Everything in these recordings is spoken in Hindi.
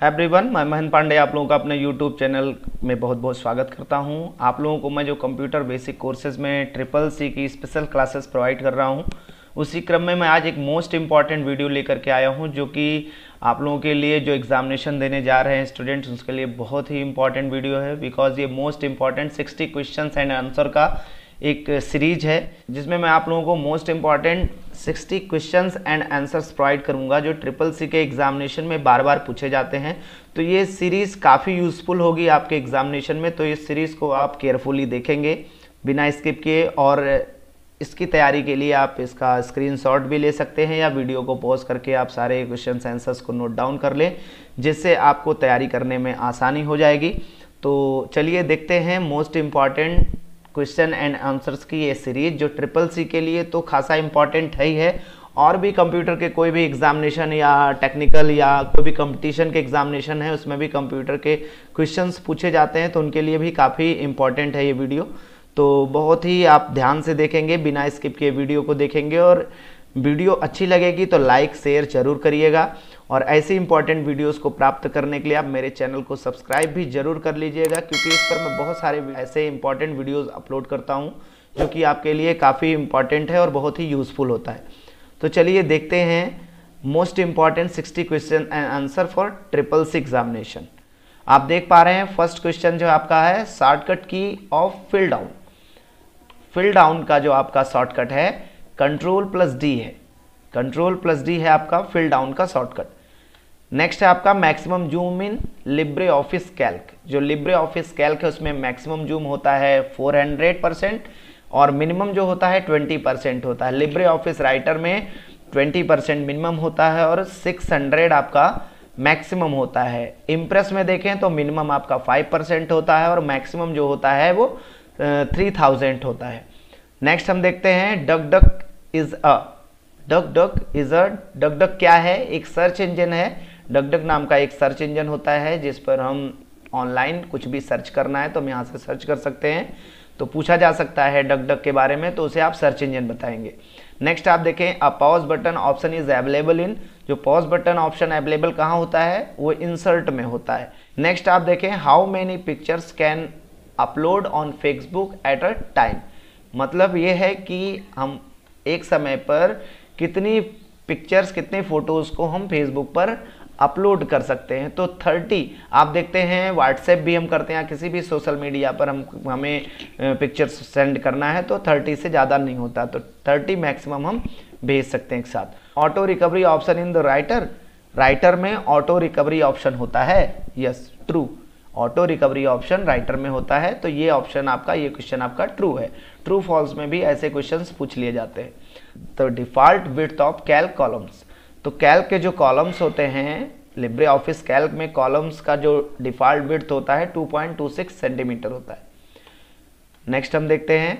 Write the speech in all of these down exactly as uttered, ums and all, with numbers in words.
एवरीवन, मैं महेंद्र पांडे आप लोगों का अपने यूट्यूब चैनल में बहुत बहुत स्वागत करता हूं। आप लोगों को मैं जो कंप्यूटर बेसिक कोर्सेज में ट्रिपल सी की स्पेशल क्लासेस प्रोवाइड कर रहा हूं, उसी क्रम में मैं आज एक मोस्ट इम्पॉर्टेंट वीडियो लेकर के आया हूं, जो कि आप लोगों के लिए जो एग्जामिनेशन देने जा रहे हैं स्टूडेंट्स, उसके लिए बहुत ही इंपॉर्टेंट वीडियो है। बिकॉज ये most important sixty question and answer का एक सीरीज है, जिसमें मैं आप लोगों को most important sixty questions and answers provide करूंगा, जो ट्रिपल सी के एग्जामिनेशन में बार बार पूछे जाते हैं। तो ये सीरीज़ काफ़ी यूज़फुल होगी आपके एग्जामिनेशन में, तो इस सीरीज़ को आप केयरफुली देखेंगे बिना स्किप किए। और इसकी तैयारी के लिए आप इसका स्क्रीनशॉट भी ले सकते हैं या वीडियो को पॉज करके आप सारे क्वेश्चन आंसर्स को नोट डाउन कर लें, जिससे आपको तैयारी करने में आसानी हो जाएगी। तो चलिए देखते हैं most important question and answers की ये सीरीज, जो ट्रिपल सी के लिए तो खासा इंपॉर्टेंट है ही है, और भी कंप्यूटर के कोई भी एग्जामिनेशन या टेक्निकल या कोई भी कंपटीशन के एग्जामिनेशन है, उसमें भी कंप्यूटर के क्वेश्चंस पूछे जाते हैं, तो उनके लिए भी काफ़ी इंपॉर्टेंट है ये वीडियो। तो बहुत ही आप ध्यान से देखेंगे, बिना स्किप किए वीडियो को देखेंगे, और वीडियो अच्छी लगेगी तो लाइक शेयर जरूर करिएगा। और ऐसे इंपॉर्टेंट वीडियोस को प्राप्त करने के लिए आप मेरे चैनल को सब्सक्राइब भी जरूर कर लीजिएगा, क्योंकि इस पर मैं बहुत सारे ऐसे इंपॉर्टेंट वीडियोस अपलोड करता हूं, जो कि आपके लिए काफ़ी इंपॉर्टेंट है और बहुत ही यूज़फुल होता है। तो चलिए देखते हैं most important sixty question and answer for triple C examination. आप देख पा रहे हैं फर्स्ट क्वेश्चन जो आपका है, shortcut key of fill down. Fill down का जो आपका शॉर्टकट है कंट्रोल प्लस डी है। कंट्रोल प्लस डी है आपका फिल डाउन का शॉर्टकट। नेक्स्ट है आपका maximum zoom in Libre Office Calc. जो लिब्रे ऑफिस कैल्क है उसमें मैक्सिमम जूम होता है फोर हंड्रेड परसेंट और मिनिमम जो होता है ट्वेंटी परसेंट होता है। लिब्रे ऑफिस राइटर में ट्वेंटी परसेंट मिनिमम होता है और सिक्स हंड्रेड आपका मैक्सिमम होता है। इम्प्रेस में देखें तो मिनिमम आपका फाइव परसेंट होता है और मैक्सिमम जो होता है वो थ्री थाउजेंड होता है। नेक्स्ट हम देखते हैं Duck Duck is a. Duck Duck is a Duck Duck क्या है? एक सर्च इंजन है। डक डक नाम का एक सर्च इंजन होता है, जिस पर हम ऑनलाइन कुछ भी सर्च करना है तो हम यहाँ से सर्च कर सकते हैं। तो पूछा जा सकता है डक डक के बारे में, तो उसे आप सर्च इंजन बताएंगे। नेक्स्ट आप देखें a pause button option is available in. जो पॉज बटन ऑप्शन अवेलेबल कहाँ होता है? वो इंसर्ट में होता है। नेक्स्ट आप देखें how many pictures can upload on Facebook at a time. मतलब ये है कि हम एक समय पर कितनी पिक्चर्स कितने फोटोज़ को हम फेसबुक पर अपलोड कर सकते हैं। तो थर्टी आप देखते हैं व्हाट्सएप भी हम करते हैं, किसी भी सोशल मीडिया पर हम हमें पिक्चर्स सेंड करना है तो थर्टी से ज़्यादा नहीं होता, तो थर्टी मैक्सिमम हम भेज सकते हैं एक साथ। Auto recovery option in the Writer. Writer में ऑटो रिकवरी ऑप्शन होता है, yes true. Auto recovery option Writer में होता है, तो ये ऑप्शन आपका, ये क्वेश्चन आपका ट्रू है। ट्रू फॉल्स में भी ऐसे क्वेश्चंस पूछ लिए जाते हैं। तो default width of Calc columns. तो कैल्क के जो कॉलम्स होते हैं, लिब्रे ऑफिस कैल्क में कॉलम्स का जो डिफॉल्ट विड्थ होता है two point two six centimetre होता है। नेक्स्ट हम देखते हैं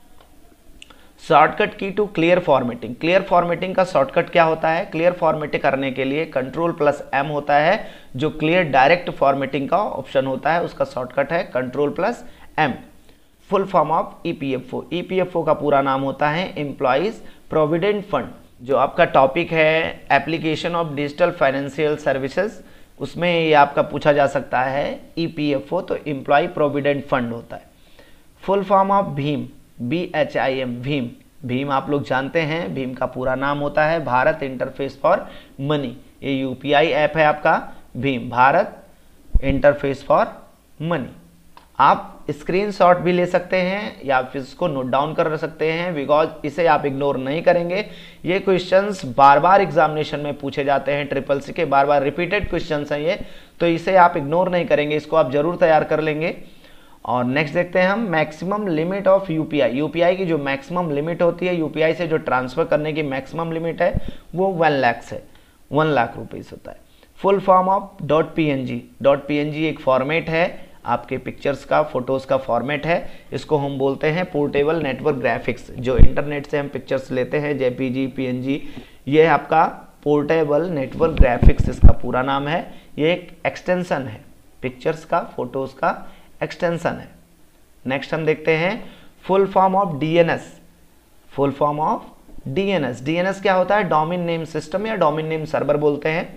shortcut key to clear formatting. Clear formatting का शॉर्टकट क्या होता है? क्लियर फॉर्मेटिंग करने के लिए कंट्रोल प्लस एम होता है। जो क्लियर डायरेक्ट फॉर्मेटिंग का ऑप्शन होता है उसका शॉर्टकट है control plus M. Full form of EPFO. EPFO का पूरा नाम होता है एम्प्लॉइज प्रोविडेंट फंड। जो आपका टॉपिक है application of digital financial services, उसमें ये आपका पूछा जा सकता है ईपीएफओ, तो एम्प्लॉय प्रोविडेंट फंड होता है। Full form of Bhim, B H I am, Bhim. Bhim आप लोग जानते हैं, भीम का पूरा नाम होता है भारत इंटरफेस फॉर मनी। ये यूपीआई ऐप है आपका भीम, भारत इंटरफेस फॉर मनी। आप स्क्रीनशॉट भी ले सकते हैं या फिर इसको नोट डाउन कर सकते हैं, बिकॉज इसे आप इग्नोर नहीं करेंगे। ये क्वेश्चंस बार बार एग्जामिनेशन में पूछे जाते हैं, ट्रिपल सी के बार बार रिपीटेड क्वेश्चंस हैं ये, तो इसे आप इग्नोर नहीं करेंगे, इसको आप जरूर तैयार कर लेंगे। और नेक्स्ट देखते हैं हम maximum limit of UPI. UPI की जो मैक्सिमम लिमिट होती है, यूपीआई से जो ट्रांसफर करने की मैक्सिमम लिमिट है वो वन लाख है, वन लाख रुपीस होता है। Full form of dot P N G. Dot P N G एक फॉर्मेट है आपके पिक्चर्स का, फोटोज़ का फॉर्मेट है। इसको हम बोलते हैं पोर्टेबल नेटवर्क ग्राफिक्स। जो इंटरनेट से हम पिक्चर्स लेते हैं, जेपीजी, पीएनजी, ये आपका पोर्टेबल नेटवर्क ग्राफिक्स इसका पूरा नाम है। ये एक एक्सटेंशन है, पिक्चर्स का, फोटोज़ का एक्सटेंशन है। नेक्स्ट हम देखते हैं full form of DNS. Full form of DNS. DNS क्या होता है? डोमेन नेम सिस्टम या डोमेन नेम सर्वर बोलते हैं।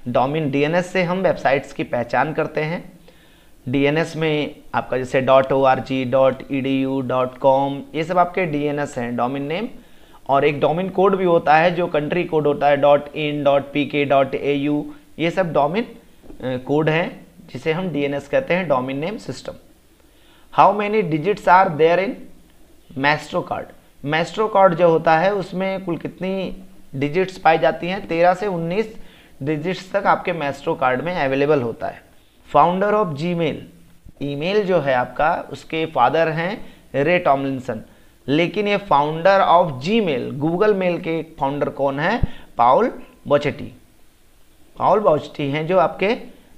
डोमेन डीएनएस से हम वेबसाइट्स की पहचान करते हैं। डीएनएस में आपका जैसे dot O R G, dot E D U, dot com, ये सब आपके डीएनएस हैं, डोमेन नेम। और एक डोमेन कोड भी होता है जो कंट्री कोड होता है, dot in, dot P K, dot A U, ये सब डोमेन कोड हैं जिसे हम डीएनएस कहते हैं, domain name system. How many digits are there in Maestro card? Maestro card जो होता है उसमें कुल कितनी डिजिट्स पाई जाती हैं? तेरह से उन्नीस डिजिट्स तक आपके मैस्ट्रो कार्ड में अवेलेबल होता है। फाउंडर ऑफ जीमेल, ईमेल जो है आपका उसके फादर हैं रे टॉमलिंसन, लेकिन ये founder of Gmail, Google mail के फाउंडर कौन है? पाउल बॉचेटी। पाउल बॉचेटी हैं जो आपके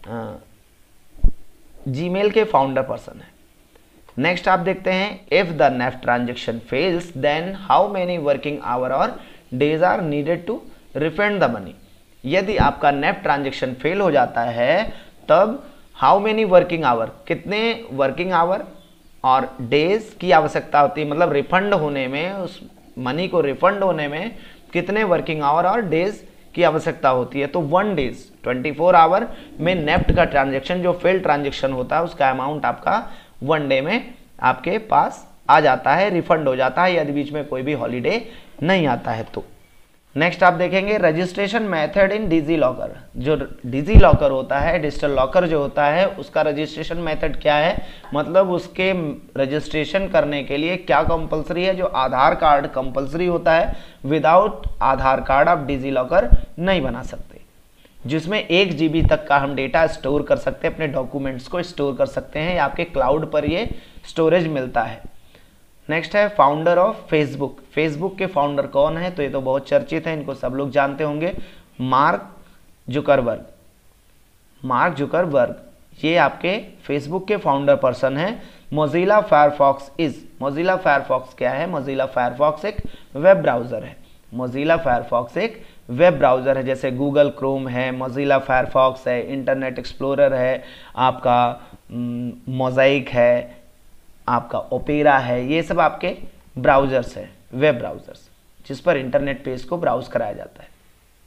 जीमेल के फाउंडर पर्सन है। नेक्स्ट आप देखते हैं, if the NEFT transaction fails then how many working hour और days are needed to refund the money? यदि आपका नेफ्ट ट्रांजेक्शन फेल हो जाता है तब हाउ मेनी वर्किंग आवर, कितने वर्किंग आवर और डेज की आवश्यकता होती है, मतलब रिफंड होने में, उस मनी को रिफंड होने में कितने वर्किंग आवर और डेज की आवश्यकता होती है? तो one days, twenty four hour में नेफ्ट का ट्रांजेक्शन जो फेल ट्रांजेक्शन होता है उसका अमाउंट आपका वन डे में आपके पास आ जाता है, रिफंड हो जाता है, यदि बीच में कोई भी हॉलीडे नहीं आता है तो। नेक्स्ट आप देखेंगे registration method in DigiLocker. जो डिजी लॉकर होता है, डिजिटल लॉकर जो होता है, उसका रजिस्ट्रेशन मेथड क्या है, मतलब उसके रजिस्ट्रेशन करने के लिए क्या कंपलसरी है? जो आधार कार्ड कंपलसरी होता है, विदाउट आधार कार्ड आप डिजी लॉकर नहीं बना सकते, जिसमें एक जीबी तक का हम डेटा स्टोर कर सकते हैं, अपने डॉक्यूमेंट्स को स्टोर कर सकते हैं, आपके क्लाउड पर ये स्टोरेज मिलता है। नेक्स्ट है फाउंडर ऑफ फेसबुक। फेसबुक के फाउंडर कौन है? तो ये तो बहुत चर्चित है, इनको सब लोग जानते होंगे, मार्क जुकरबर्ग। मार्क जुकरबर्ग ये आपके फेसबुक के फाउंडर पर्सन है। Mozilla Firefox is, Mozilla Firefox क्या है? मोजिला फायरफॉक्स एक वेब ब्राउज़र है। मोजिला फायरफॉक्स एक वेब ब्राउज़र है, जैसे गूगल क्रोम है, मोजिला फायरफॉक्स है, इंटरनेट एक्सप्लोरर है, आपका मोज़ाइक है, आपका ओपेरा है, ये सब आपके ब्राउज़र्स हैं, वेब ब्राउज़र्स, जिस पर इंटरनेट पेज को ब्राउज कराया जाता है।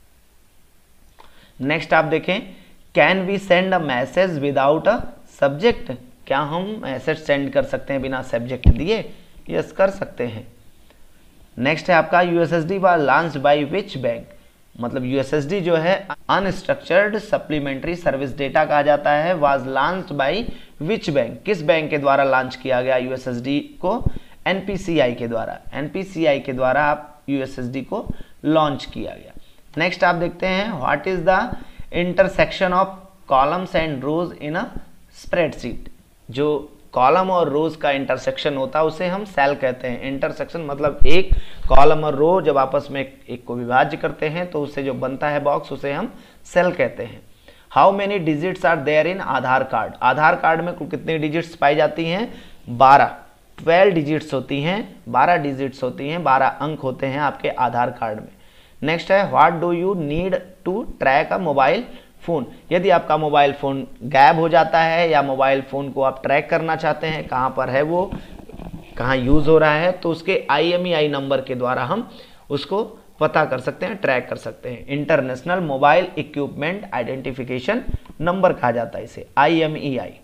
नेक्स्ट आप देखें, can we send a message without a subject? क्या हम मैसेज सेंड कर सकते हैं बिना सब्जेक्ट दिए? यस, कर सकते हैं। नेक्स्ट है आपका USSD was launched by which bank? मतलब यूएसएसडी जो है अनस्ट्रक्चर्ड सप्लीमेंट्री सर्विस डेटा कहा जाता है, was launched by which bank? किस बैंक के द्वारा लॉन्च किया गया यूएसएसडी को? एनपीसीआई के द्वारा। एनपीसीआई के द्वारा आप यूएसएसडी को लॉन्च किया गया। नेक्स्ट आप देखते हैं, what is the intersection of columns and rows in a spreadsheet? जो कॉलम और रोज का इंटरसेक्शन होता है उसे हम सेल कहते हैं। इंटरसेक्शन मतलब एक कॉलम और रो जब आपस में एक, एक को विभाज्य करते हैं तो उससे जो बनता है बॉक्स उसे हम सेल कहते हैं। How many digits are there in Aadhaar card? Aadhaar card में कुल कितनी डिजिट्स पाई जाती हैं? बारह, ट्वेल्व डिजिट्स होती हैं, बारह डिजिट्स होती हैं, बारह अंक होते हैं आपके आधार कार्ड में। नेक्स्ट है, what do you need to track a mobile phone? यदि आपका मोबाइल फ़ोन गायब हो जाता है या मोबाइल फ़ोन को आप ट्रैक करना चाहते हैं, कहाँ पर है वो, कहाँ यूज़ हो रहा है, तो उसके I M E I number के द्वारा हम उसको पता कर सकते हैं, ट्रैक कर सकते हैं। International mobile equipment identification number कहा जाता है इसे, I M E I.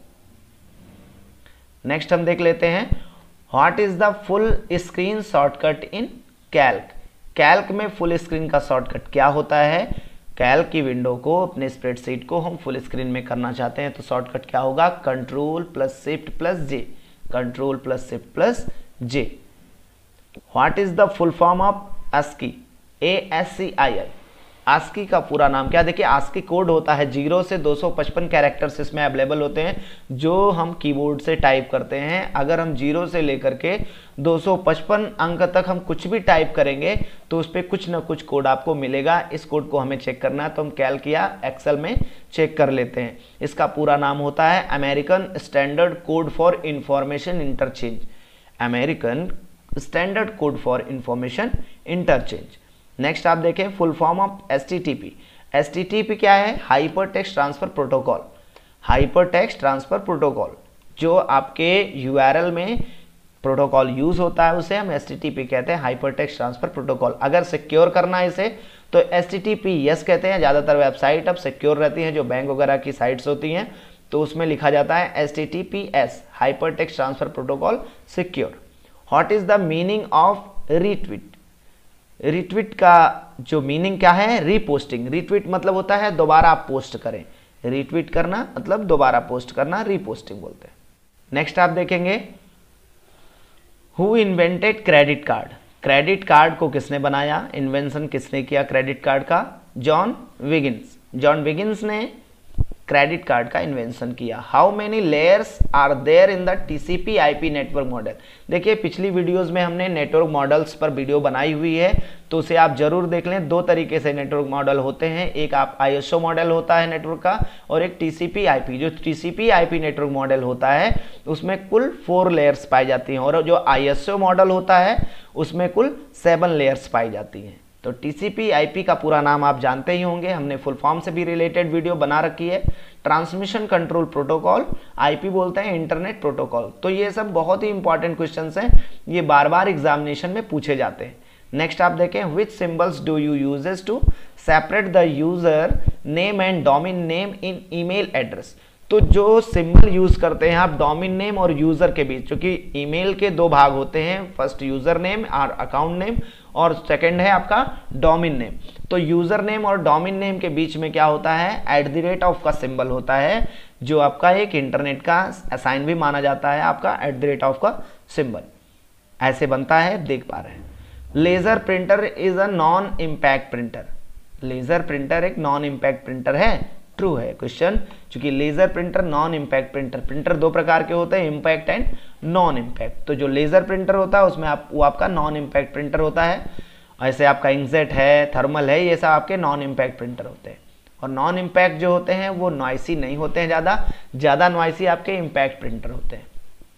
Next हम देख लेते हैं, what is the full screen shortcut in Calc? Calc में फुल स्क्रीन का शॉर्टकट क्या होता है? कैल्क की विंडो को, अपने स्प्रेडशीट को हम फुल स्क्रीन में करना चाहते हैं तो शॉर्टकट क्या होगा? Control plus shift plus J, control plus shift plus J. What is the full form of ASCII? A S C I I. ASCII का पूरा नाम क्या? देखिए, आस्की कोड होता है, जीरो से दो सौ पचपन कैरेक्टर्स इसमें अवेलेबल होते हैं जो हम कीबोर्ड से टाइप करते हैं। अगर हम जीरो से लेकर के दो सौ पचपन अंक तक हम कुछ भी टाइप करेंगे तो उस पर कुछ ना कुछ कोड आपको मिलेगा। इस कोड को हमें चेक करना है तो हम कैल्क या एक्सेल में चेक कर लेते हैं। इसका पूरा नाम होता है American standard code for information interchange. American standard code for information interchange. Next आप देखें, full form of S T T P. S T T P क्या है? Hypertext transfer protocol. Hypertext transfer protocol जो आपके यू आर एल में प्रोटोकॉल यूज होता है उसे हम एस टी टी पी कहते हैं, हाइपर टेक्स्ट ट्रांसफर प्रोटोकॉल। अगर सिक्योर करना है इसे तो H T T P S कहते हैं। ज़्यादातर वेबसाइट अब सिक्योर रहती हैं, जो बैंक वगैरह की साइट्स होती हैं, तो उसमें लिखा जाता है H T T P S, hypertext transfer protocol secure. What is the meaning of retweet? Retweet का जो मीनिंग क्या है? रीपोस्टिंग। रीट्वीट मतलब होता है दोबारा आप पोस्ट करें, रीट्वीट करना मतलब दोबारा पोस्ट करना, रीपोस्टिंग बोलते हैं। नेक्स्ट आप देखेंगे, who invented credit card? Credit card को किसने बनाया? इन्वेंशन किसने किया क्रेडिट कार्ड का? John Wiggins. जॉन विगिन्स ने क्रेडिट कार्ड का इन्वेंशन किया। How many layers are there in the TCP IP network model? देखिए पिछली वीडियोस में हमने नेटवर्क मॉडल्स पर वीडियो बनाई हुई है, तो उसे आप जरूर देख लें। दो तरीके से नेटवर्क मॉडल होते हैं, एक आप आईएसओ मॉडल होता है नेटवर्क का, और एक टीसीपी आईपी। जो टीसीपी आईपी नेटवर्क मॉडल होता है उसमें कुल फोर लेयर्स पाई जाती हैं, और जो आईएसओ मॉडल होता है उसमें कुल सेवन लेयर्स पाई जाती हैं। तो टीसीपी आईपी का पूरा नाम आप जानते ही होंगे, हमने फुल फॉर्म से भी रिलेटेड वीडियो बना रखी है। ट्रांसमिशन कंट्रोल प्रोटोकॉल, आईपी बोलते हैं इंटरनेट प्रोटोकॉल। तो ये सब बहुत ही इंपॉर्टेंट क्वेश्चंस हैं, ये बार बार एग्जामिनेशन में पूछे जाते हैं। नेक्स्ट आप देखें, which symbols do you uses to separate the user name and domain name in email address? तो जो सिंबल यूज करते हैं आप डोमेन नेम और यूजर के बीच, क्योंकि ईमेल के दो भाग होते हैं, फर्स्ट यूजर नेम और अकाउंट नेम, और सेकंड है आपका डोमेन नेम। तो यूजर नेम और डोमेन नेम के बीच में क्या होता है? एट द रेट ऑफ का सिंबल होता है, जो आपका एक इंटरनेट का असाइन भी माना जाता है, आपका एट द रेट ऑफ का सिंबल ऐसे बनता है, देख पा रहे हैं। Laser printer is a non impact printer. Laser printer एक नॉन इम्पैक्ट प्रिंटर है, ट्रू है क्वेश्चन, क्योंकि laser printer non impact printer, printer दो प्रकार के होते हैं, इम्पैक्ट एंड नॉन इम्पैक्ट। तो जो लेजर प्रिंटर होता है उसमें आप वो आपका नॉन इम्पैक्ट प्रिंटर होता है। ऐसे आपका इंकजेट है, थर्मल है, ये सब आपके नॉन इम्पैक्ट प्रिंटर होते हैं। और नॉन इम्पैक्ट जो होते हैं वो नॉइसी नहीं होते हैं, ज़्यादा ज़्यादा नॉइसी आपके इम्पैक्ट प्रिंटर होते हैं।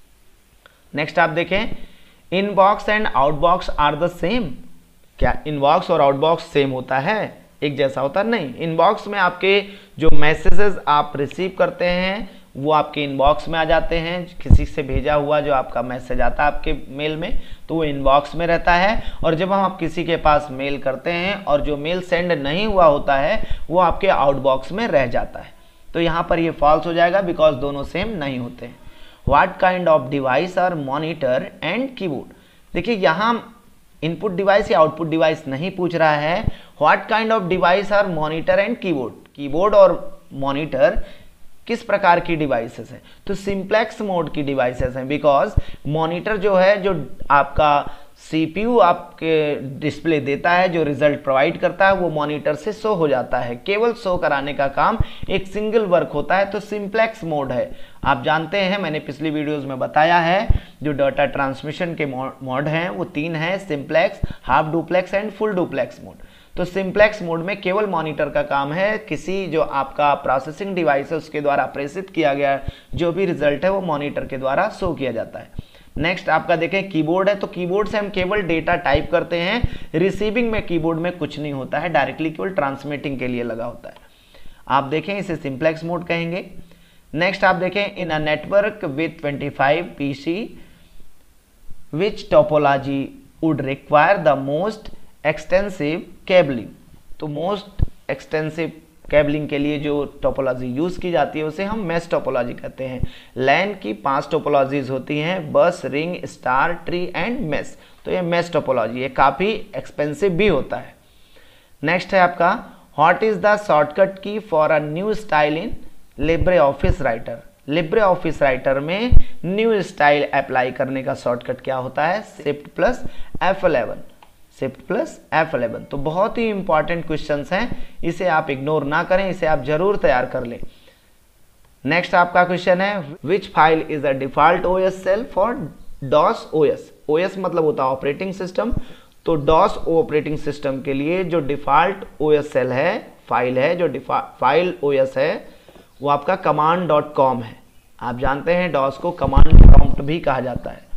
नेक्स्ट आप देखें, inbox and outbox are the same. क्या इनबॉक्स और आउटबॉक्स सेम होता है, एक जैसा होता है? नहीं। इनबॉक्स में आपके जो मैसेजेस आप रिसीव करते हैं वो आपके इनबॉक्स में आ जाते हैं, किसी से भेजा हुआ जो आपका मैसेज आता है आपके मेल में, तो वो इनबॉक्स में रहता है। और जब हम आप किसी के पास मेल करते हैं और जो मेल सेंड नहीं हुआ होता है वो आपके आउटबॉक्स में रह जाता है। तो यहाँ पर ये फॉल्स हो जाएगा, बिकॉज दोनों सेम नहीं होते हैं। What kind of device are monitor and keyboard? देखिए यहाँ इनपुट डिवाइस या आउटपुट डिवाइस नहीं पूछ रहा है, what kind of device are monitor and keyboard. Keyboard और मॉनिटर किस प्रकार की डिवाइसेस हैं? तो सिंप्लेक्स मोड की डिवाइसेस हैं, बिकॉज मॉनिटर जो है, जो आपका सीपीयू आपके डिस्प्ले देता है, जो रिजल्ट प्रोवाइड करता है, वो मॉनिटर से शो हो जाता है। केवल शो कराने का काम एक सिंगल वर्क होता है, तो सिंप्लेक्स मोड है। आप जानते हैं, मैंने पिछली वीडियोस में बताया है, जो डाटा ट्रांसमिशन के मोड हैं वो तीन हैं, simplex, half duplex and full duplex mode. तो सिंप्लेक्स मोड में केवल मॉनिटर का काम है, किसी जो आपका प्रोसेसिंग डिवाइस है उसके द्वारा प्रेषित किया गया जो भी रिजल्ट है वो मॉनिटर के द्वारा शो किया जाता है। नेक्स्ट आपका देखें, कीबोर्ड है, तो कीबोर्ड से हम केवल डेटा टाइप करते हैं, रिसीविंग में कीबोर्ड में कुछ नहीं होता है, डायरेक्टली केवल ट्रांसमिटिंग के लिए लगा होता है। आप देखें, इसे सिंप्लेक्स मोड कहेंगे। नेक्स्ट आप देखें, in a network with twenty five PC which topology would require the most extensive cabling. तो मोस्ट एक्सटेंसिव केबलिंग के लिए जो टोपोलॉजी यूज की जाती है उसे हम मेश टोपोलॉजी कहते हैं। लैन की पांच टोपोलॉजीज होती हैं, bus, ring, star, tree and mesh. तो ये मेश टोपोलॉजी है, काफी एक्सपेंसिव भी होता है। नेक्स्ट है आपका, what is the shortcut key for a new style in Libre office Writer. Libre office Writer में न्यू स्टाइल अप्लाई करने का शॉर्टकट क्या होता है? Shift plus F eleven. Shift plus F eleven. तो बहुत ही इंपॉर्टेंट क्वेश्चंस हैं, इसे आप इग्नोर ना करें, इसे आप जरूर तैयार कर लें। नेक्स्ट आपका क्वेश्चन है, which file is a default OS shell for DOS OS. OS मतलब होता है ऑपरेटिंग सिस्टम, तो डॉस ऑपरेटिंग सिस्टम के लिए जो डिफॉल्ट ओएस शेल है, फाइल है, जो फाइल ओएस है वो आपका कमांड डॉट कॉम है। आप जानते हैं डॉस को कमांड प्रॉम्प्ट भी कहा जाता है।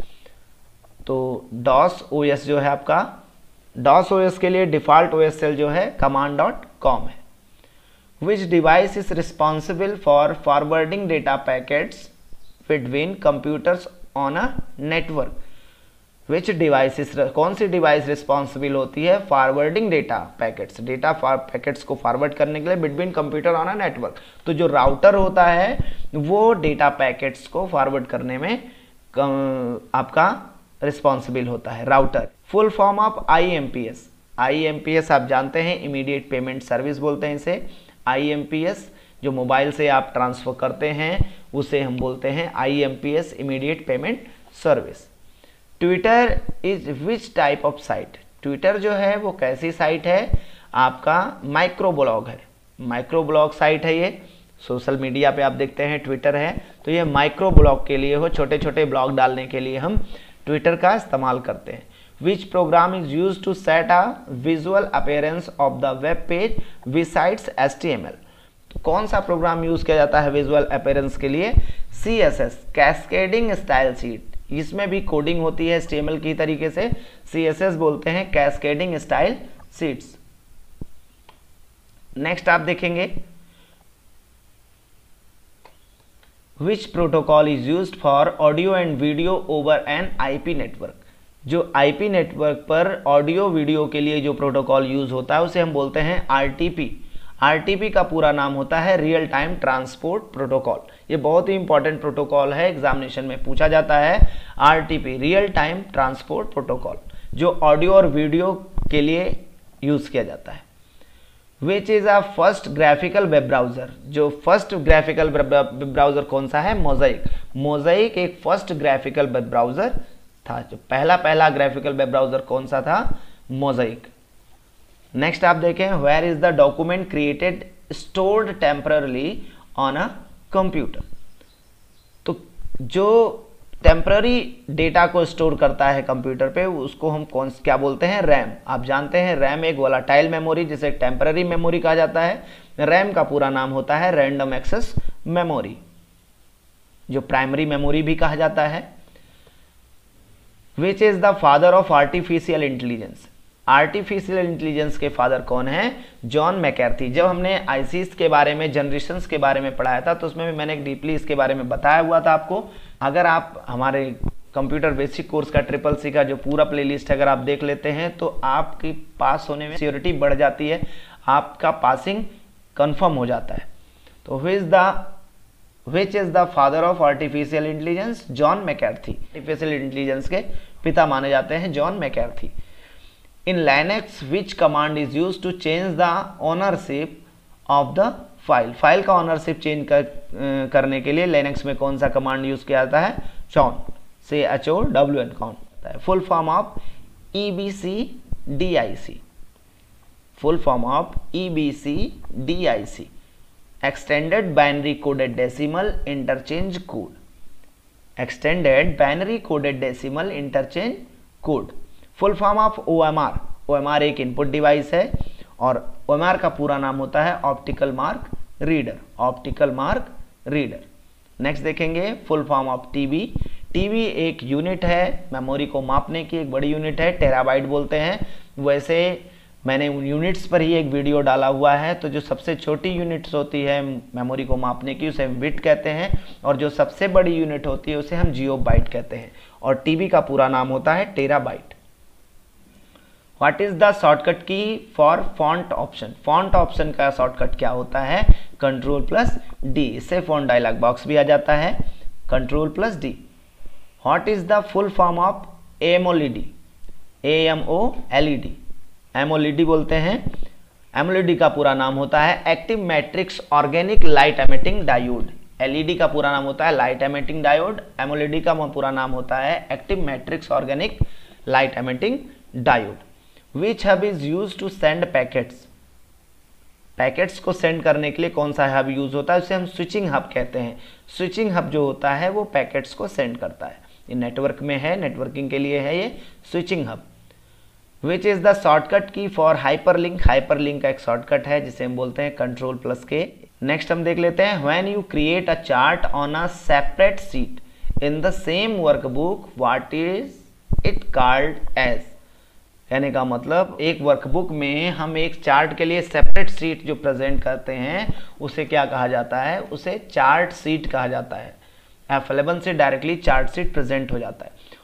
तो डॉस ओएस जो है आपका, डॉस ओएस के लिए डिफॉल्ट ओएस शेल जो है कमांड डॉट कॉम है। Which device is responsible for forwarding data packets between computers on a network. Which device, कौन सी डिवाइस रिस्पॉन्सिबल होती है forwarding data packets, data packets को फॉरवर्ड करने के लिए between computer on a network. तो जो राउटर होता है वो डेटा पैकेट्स को फॉरवर्ड करने में आपका रिस्पॉन्सिबल होता है, router. Full form of I M P S, I M P S आप जानते हैं इमीडिएट पेमेंट सर्विस बोलते हैं इसे। आई एम पी एस जो मोबाइल से आप ट्रांसफर करते हैं उसे हम बोलते हैं I M P S, immediate payment service. Twitter is which type of site, Twitter जो है वो कैसी साइट है, आपका माइक्रो ब्लॉग है, माइक्रो ब्लॉग साइट है ये। सोशल मीडिया पे आप देखते हैं ट्विटर है, तो ये माइक्रो ब्लॉग के लिए हो, छोटे छोटे ब्लॉग डालने के लिए हम ट्विटर का इस्तेमाल करते हैं। Which program is use to set a visual appearance of the web page besides H T M L, तो कौन सा प्रोग्राम यूज किया जाता है विजुअल अपीयरेंस के लिए, C S S, cascading style sheet. इसमें भी कोडिंग होती है एच टी एम एल की तरीके से, सी एस एस बोलते हैं कैस्केडिंग स्टाइल शीट्स। नेक्स्ट आप देखेंगे which protocol is used for audio and video over an I P network, जो आई पी नेटवर्क पर ऑडियो वीडियो के लिए जो प्रोटोकॉल यूज होता है उसे हम बोलते हैं R T P. R T P का पूरा नाम होता है रियल टाइम ट्रांसपोर्ट प्रोटोकॉल। ये बहुत ही इंपॉर्टेंट प्रोटोकॉल है, एग्जामिनेशन में पूछा जाता है। R T P real time transport protocol जो ऑडियो और वीडियो के लिए यूज किया जाता है। Which is a first graphical web browser, जो फर्स्ट ग्राफिकल वेब ब्राउजर कौन सा है, मोजाइक। मोजाइक एक फर्स्ट ग्राफिकल वेब ब्राउजर था, जो पहला पहला ग्राफिकल वेब ब्राउजर कौन सा था, मोजाइक। नेक्स्ट आप देखें where is the document created stored temporary on a computer, तो जो टेम्पररी डेटा को स्टोर करता है कंप्यूटर पे उसको हम कौन क्या बोलते हैं, रैम। आप जानते हैं रैम एक वोलेटाइल मेमोरी जिसे टेम्पररी मेमोरी कहा जाता है। रैम का पूरा नाम होता है रैंडम एक्सेस मेमोरी, जो प्राइमरी मेमोरी भी कहा जाता है। Which is the father of artificial intelligence, artificial intelligence के फादर कौन है, जॉन मैककार्थी। जब हमने आईसीएस के बारे में, जनरेशंस के बारे में पढ़ाया था तो उसमें भी मैंने डीपली इसके बारे में बताया हुआ था आपको। अगर आप हमारे कंप्यूटर बेसिक कोर्स का ट्रिपल सी का जो पूरा प्लेलिस्ट है अगर आप देख लेते हैं तो आपकी पास होने में सियोरिटी बढ़ जाती है, आपका पासिंग कंफर्म हो जाता है। तो who is the which is the father of artificial intelligence, John McCarthy. Artificial intelligence के पिता माने जाते हैं John McCarthy. In Linux which command is use to change the ownership of the file, file का ओनरशिप चेंज कर, करने के लिए लाइनक्स में कौन सा कमांड यूज किया जाता है, चौन, से H O W N count. Full form of E B C D I C, full form of E B C D I C, extended binary coded decimal interchange code, extended binary coded decimal interchange code. Full form of O M R, O M R एक इनपुट डिवाइस है और ओ एम आर का पूरा नाम होता है optical mark reader, optical mark reader. Next देखेंगे full form of TB, TB एक यूनिट है मेमोरी को मापने की, एक बड़ी यूनिट है, टेराबाइट बोलते हैं। वैसे मैंने उन यूनिट्स पर ही एक वीडियो डाला हुआ है, तो जो सबसे छोटी यूनिट्स होती है मेमोरी को मापने की उसे हम बिट कहते हैं और जो सबसे बड़ी यूनिट होती है उसे हम जियो बाइट कहते हैं और टीबी का पूरा नाम होता है terabyte. What is the shortcut key for font option, font option का शॉर्टकट क्या होता है, कंट्रोल प्लस डी, इससे फॉन्ट डायलॉग बॉक्स भी आ जाता है, control plus D. What is the full form of AMOLED, A M O L E D, AMOLED बोलते हैं। एमोलेडी का पूरा नाम होता है active matrix organic light emitting diode, LED का पूरा नाम होता है लाइट एमिटिंग डायोड, एमोलेडी का पूरा नाम होता है active matrix organic light emitting diode. Which hub is used to send packets, packets को सेंड करने के लिए कौन सा हब यूज होता है, उसे हम स्विचिंग हब कहते हैं। स्विचिंग हब जो होता है वो पैकेट्स को सेंड करता है, ये नेटवर्क में है, नेटवर्किंग के लिए है ये switching hub. Which is the shortcut key for hyperlink, hyperlink का एक शॉर्टकट है जिसे हम बोलते हैं कंट्रोल प्लस के। नेक्स्ट हम देख लेते हैं when you create a chart on a separate sheet in the same workbook what is it called as, कहने का मतलब एक वर्कबुक में हम एक चार्ट के लिए सेपरेट शीट जो प्रेजेंट करते हैं उसे क्या कहा जाता है, उसे चार्ट शीट कहा जाता है। एफ इलेवन से डायरेक्टली चार्ट शीट प्रेजेंट हो जाता है।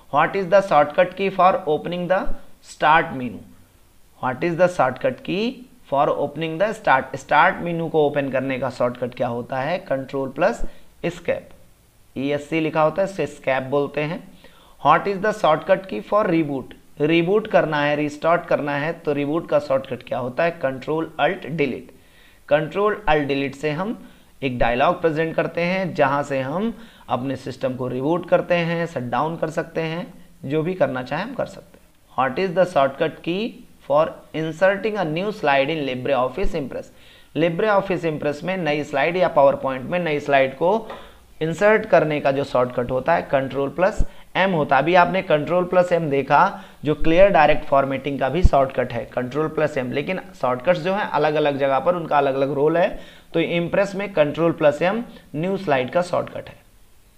What is the shortcut key for opening the start menu, what is the shortcut key for opening the start, start menu को ओपन करने का शॉर्टकट क्या होता है, control plus escape, E S C लिखा होता है, इसे एस्केप बोलते हैं। What is the shortcut key for reboot, reboot करना है, रिस्टार्ट करना है, तो रिबूट का शॉर्टकट क्या होता है, control alt delete, control alt delete से हम एक डायलॉग प्रेजेंट करते हैं जहां से हम अपने सिस्टम को रिबूट करते हैं, शट डाउन कर सकते हैं, जो भी करना चाहे हम कर सकते हैं। What is the shortcut key for inserting a new slide in Libre office Impress, LibreOffice Impress में नई स्लाइड या पावर पॉइंट में नई स्लाइड को इंसर्ट करने का जो शॉर्टकट होता है कंट्रोल प्लस एम होता है। अभी आपने कंट्रोल प्लस एम देखा जो क्लियर डायरेक्ट फॉर्मेटिंग का भी शॉर्टकट है, कंट्रोल प्लस एम, लेकिन शॉर्टकट्स जो है अलग अलग जगह पर उनका अलग अलग रोल है। तो इम्प्रेस में control plus M new slide का शॉर्टकट है।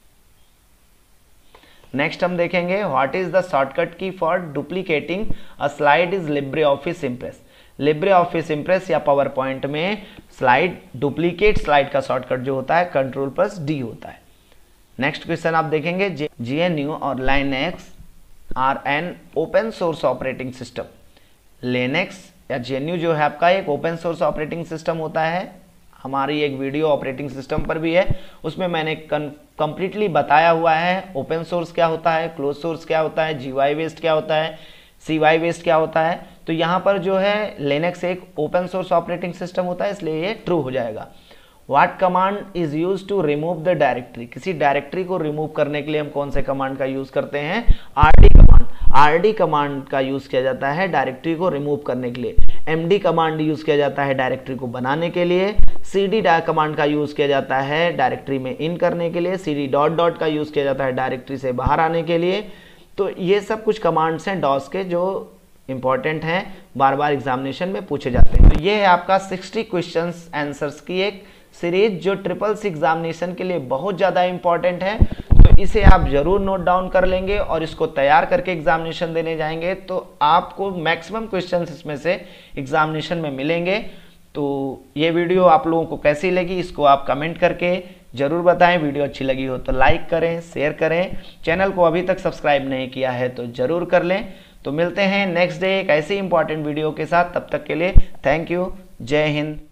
नेक्स्ट हम देखेंगे what is the shortcut key for duplicating a slide is LibreOffice Impress, LibreOffice Impress या पावर पॉइंट में स्लाइड डुप्लीकेट स्लाइड का शॉर्टकट जो होता है कंट्रोल प्लस डी होता है। नेक्स्ट क्वेश्चन आप देखेंगे, जी एन यू और Linux are an open source operating system, Linux या जी एन यू जो है आपका एक ओपन सोर्स ऑपरेटिंग सिस्टम होता है। हमारी एक वीडियो ऑपरेटिंग सिस्टम पर भी है, उसमें मैंने कंप्लीटली बताया हुआ है ओपन सोर्स क्या होता है, क्लोज सोर्स क्या होता है, जी वाई बेस्ड क्या होता है, सी वाई बेस्ड क्या होता है। तो यहाँ पर जो है लिनक्स एक ओपन सोर्स ऑपरेटिंग सिस्टम होता है, इसलिए ये ट्रू हो जाएगा। What command is use to remove the directory, किसी डायरेक्टरी को रिमूव करने के लिए हम कौन से कमांड का यूज करते हैं, आरडी कमांड, आरडी कमांड का यूज किया जाता है डायरेक्टरी को रिमूव करने के लिए। एमडी कमांड यूज किया जाता है डायरेक्टरी को बनाने के लिए। सीडी कमांड का यूज किया जाता है डायरेक्टरी में इन करने के लिए। सीडी डॉट डॉट का यूज किया जाता है डायरेक्टरी से बाहर आने के लिए। तो ये सब कुछ कमांड्स हैं डॉस के जो इंपॉर्टेंट हैं, बार बार एग्जामिनेशन में पूछे जाते हैं। तो ये है आपका सिक्सटी क्वेश्चंस आंसर्स की एक सीरीज जो ट्रिपल सी एग्जामिनेशन के लिए बहुत ज़्यादा इंपॉर्टेंट है। तो इसे आप जरूर नोट डाउन कर लेंगे और इसको तैयार करके एग्जामिनेशन देने जाएंगे तो आपको मैक्सिमम क्वेश्चंस इसमें से एग्जामिनेशन में मिलेंगे। तो ये वीडियो आप लोगों को कैसी लगी इसको आप कमेंट करके जरूर बताएं। वीडियो अच्छी लगी हो तो लाइक करें, शेयर करें। चैनल को अभी तक सब्सक्राइब नहीं किया है तो जरूर कर लें। तो मिलते हैं नेक्स्ट डे एक ऐसी इंपॉर्टेंट वीडियो के साथ, तब तक के लिए थैंक यू, जय हिंद।